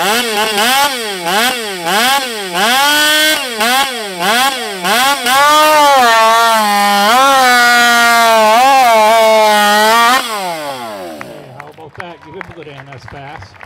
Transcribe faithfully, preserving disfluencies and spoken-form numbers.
How about that? Give him a good hand. That's fast.